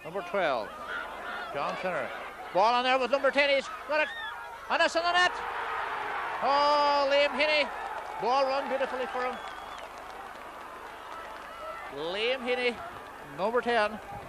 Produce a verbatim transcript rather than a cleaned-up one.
Number twelve, John Finner. Ball on there with number ten. He's got it. And it's in the net. Oh, Liam Heaney. Ball run beautifully for him. Liam Heaney, number ten.